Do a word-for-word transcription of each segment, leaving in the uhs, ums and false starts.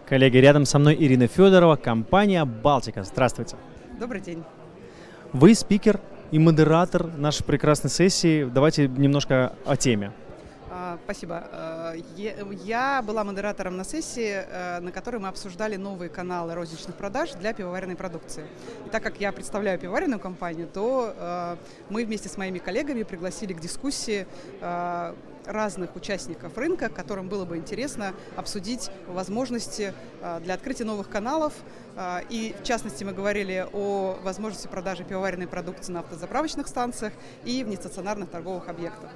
Коллеги, рядом со мной Ирина Федорова, компания «Балтика». Здравствуйте. Добрый день. Вы спикер и модератор нашей прекрасной сессии. Давайте немножко о теме. Спасибо. Я была модератором на сессии, на которой мы обсуждали новые каналы розничных продаж для пивоваренной продукции. И так как я представляю пивоваренную компанию, то мы вместе с моими коллегами пригласили к дискуссии разных участников рынка, которым было бы интересно обсудить возможности для открытия новых каналов. И в частности мы говорили о возможности продажи пивоваренной продукции на автозаправочных станциях и в нестационарных торговых объектах.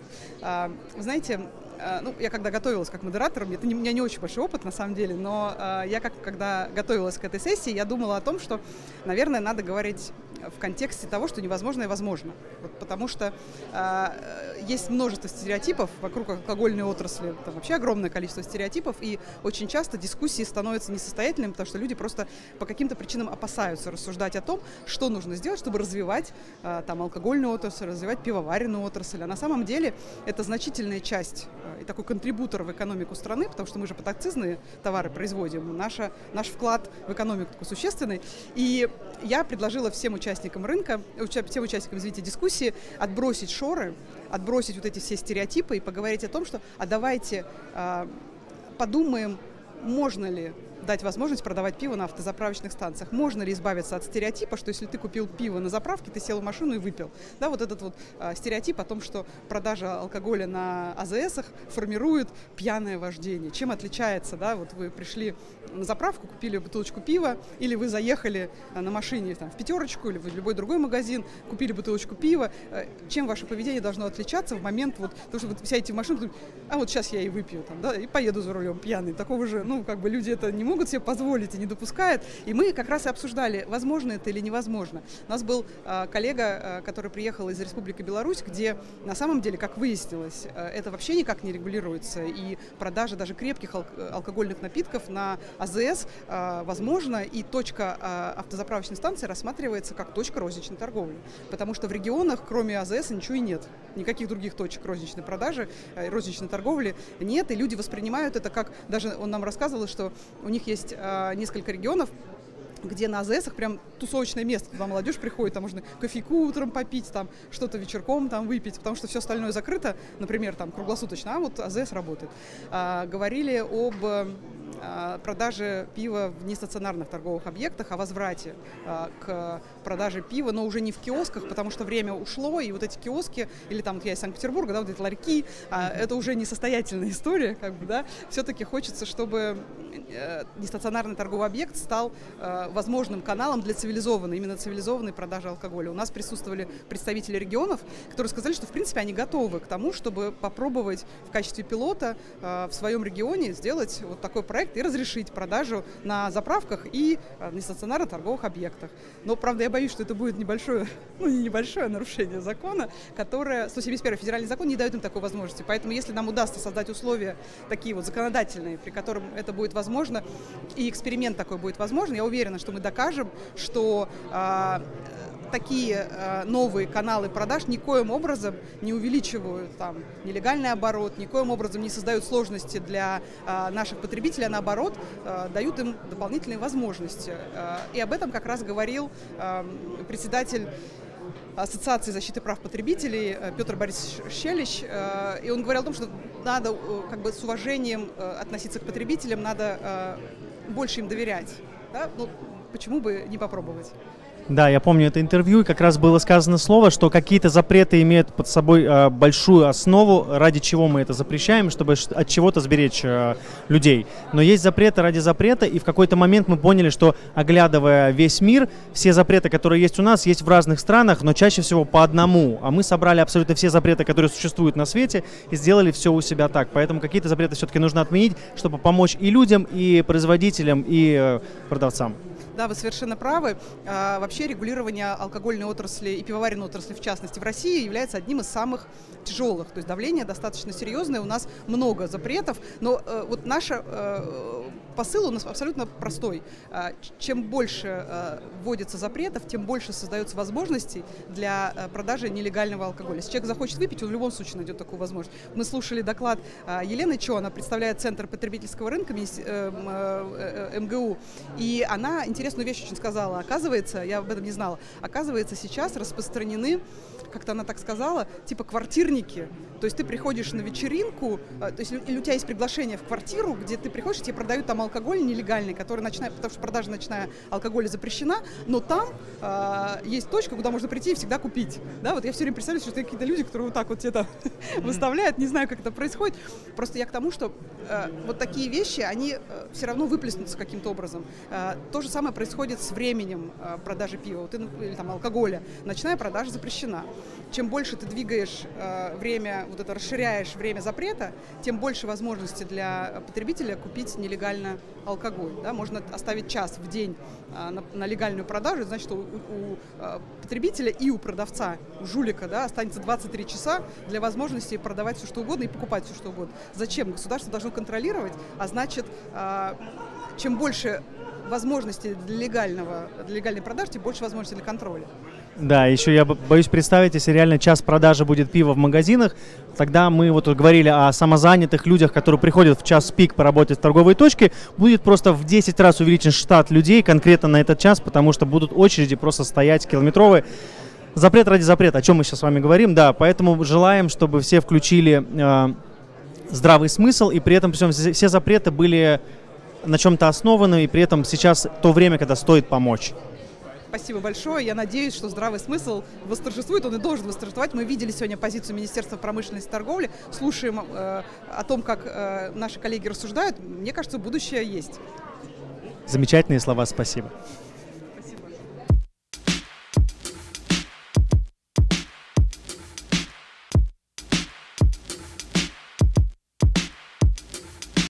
Вы знаете, ну, я когда готовилась как модератор, это не, у меня не очень большой опыт на самом деле, но э, я как, когда готовилась к этой сессии, я думала о том, что, наверное, надо говорить в контексте того, что невозможно и возможно. Вот, потому что э, есть множество стереотипов вокруг алкогольной отрасли, там вообще огромное количество стереотипов, и очень часто дискуссии становятся несостоятельными, потому что люди просто по каким-то причинам опасаются рассуждать о том, что нужно сделать, чтобы развивать э, там, алкогольную отрасль, развивать пивоваренную отрасль. А на самом деле это значительная часть и такой контрибутор в экономику страны, потому что мы же подакцизные товары производим, наша, наш вклад в экономику такой существенный. И я предложила всем участникам рынка, всем участникам, извините, дискуссии отбросить шоры, отбросить вот эти все стереотипы и поговорить о том, что а давайте э, подумаем, можно ли дать возможность продавать пиво на автозаправочных станциях. Можно ли избавиться от стереотипа, что если ты купил пиво на заправке, ты сел в машину и выпил. Да, вот этот вот а, стереотип о том, что продажа алкоголя на АЗСах формирует пьяное вождение. Чем отличается, да, вот вы пришли на заправку, купили бутылочку пива, или вы заехали на машине там, в пятерочку или в любой другой магазин, купили бутылочку пива. Чем ваше поведение должно отличаться в момент, вот, потому что вы сядете в машину, а вот сейчас я и выпью, там, да, и поеду за рулем пьяный. Такого же, ну, как бы люди это не могут себе позволить и не допускают. И мы как раз и обсуждали, возможно это или невозможно. У нас был э, коллега, э, который приехал из Республики Беларусь, где на самом деле, как выяснилось, э, это вообще никак не регулируется. И продажа даже крепких ал- алкогольных напитков на АЗС э, возможно, и точка э, автозаправочной станции рассматривается как точка розничной торговли. Потому что в регионах, кроме АЗС, ничего и нет. Никаких других точек розничной продажи, э, розничной торговли нет. И люди воспринимают это как, даже он нам рассказывал, что у них есть э, несколько регионов, где на АЗСах прям тусовочное место, туда молодежь приходит, там можно кофейку утром попить, там что-то вечерком там выпить, потому что все остальное закрыто, например, там круглосуточно, а вот АЗС работает. А, говорили об а, продаже пива в нестационарных торговых объектах, о возврате а, к продаже пива, но уже не в киосках, потому что время ушло, и вот эти киоски, или там вот я из Санкт-Петербурга, да, вот эти ларьки, а, это уже не состоятельная история, как бы, да, все-таки хочется, чтобы э, нестационарный торговый объект стал э, возможным каналом для цивилизованной, именно цивилизованной продажи алкоголя. У нас присутствовали представители регионов, которые сказали, что в принципе они готовы к тому, чтобы попробовать в качестве пилота э, в своем регионе сделать вот такой проект и разрешить продажу на заправках и э, нестационарных торговых объектах. Но, правда, я боюсь, что это будет небольшое, ну не небольшое нарушение закона, которое, сто семьдесят первый федеральный закон не дает им такой возможности. Поэтому, если нам удастся создать условия такие вот законодательные, при котором это будет возможно, и эксперимент такой будет возможен, я уверена, что мы докажем, что э, такие э, новые каналы продаж никоим образом не увеличивают там, нелегальный оборот, никоим образом не создают сложности для э, наших потребителей, а наоборот э, дают им дополнительные возможности. Э, и об этом как раз говорил э, председатель Ассоциации защиты прав потребителей Петр Борисович Щелищ, и он говорил о том, что надо как бы с уважением относиться к потребителям, надо больше им доверять. Да? Ну, почему бы не попробовать? Да, я помню это интервью, и как раз было сказано слово, что какие-то запреты имеют под собой э, большую основу, ради чего мы это запрещаем, чтобы от чего-то сберечь э, людей. Но есть запреты ради запрета, и в какой-то момент мы поняли, что, оглядывая весь мир, все запреты, которые есть у нас, есть в разных странах, но чаще всего по одному. А мы собрали абсолютно все запреты, которые существуют на свете, и сделали все у себя так. Поэтому какие-то запреты все-таки нужно отменить, чтобы помочь и людям, и производителям, и э, продавцам. Да, вы совершенно правы. А, вообще регулирование алкогольной отрасли и пивоваренной отрасли, в частности, в России является одним из самых тяжелых. То есть давление достаточно серьезное, у нас много запретов, но э, вот наша э, посыл у нас абсолютно простой. Чем больше вводится запретов, тем больше создается возможностей для продажи нелегального алкоголя. Если человек захочет выпить, он в любом случае найдет такую возможность. Мы слушали доклад Елены Чо, она представляет Центр потребительского рынка эм гэ у, и она интересную вещь очень сказала. Оказывается, я об этом не знала, оказывается, сейчас распространены, как-то она так сказала, типа квартирники. То есть ты приходишь на вечеринку, то есть или у тебя есть приглашение в квартиру, где ты приходишь, тебе продают там алкоголь нелегальный, который ночная, потому что продажа ночная алкоголя запрещена, но там э, есть точка, куда можно прийти и всегда купить. Да, вот я все время представляю, что это какие-то люди, которые вот так вот это выставляют, не знаю, как это происходит. Просто я к тому, что э, вот такие вещи, они э, все равно выплеснутся каким-то образом. Э, то же самое происходит с временем э, продажи пива вот, или там алкоголя. Ночная продажа запрещена. Чем больше ты двигаешь э, время, вот это расширяешь время запрета, тем больше возможностей для потребителя купить нелегально алкоголь. Да? Можно оставить час в день э, на, на легальную продажу, значит, у, у, у э, потребителя и у продавца, у жулика, да, останется двадцать три часа для возможности продавать все, что угодно и покупать все, что угодно. Зачем? Государство должно контролировать, а значит, э, чем больше возможностей для, легального, для легальной продажи, тем больше возможностей для контроля. Да, еще я боюсь представить, если реально час продажи будет пива в магазинах, тогда мы вот говорили о самозанятых людях, которые приходят в час пик поработать в торговой точке, будет просто в десять раз увеличен штат людей конкретно на этот час, потому что будут очереди просто стоять километровые. Запрет ради запрета, о чем мы сейчас с вами говорим, да, поэтому желаем, чтобы все включили э, здравый смысл, и при этом всем все запреты были на чем-то основаны, и при этом сейчас то время, когда стоит помочь. Спасибо большое. Я надеюсь, что здравый смысл восторжествует, он и должен восторжествовать. Мы видели сегодня позицию Министерства промышленности и торговли, слушаем э, о том, как э, наши коллеги рассуждают. Мне кажется, будущее есть. Замечательные слова, спасибо.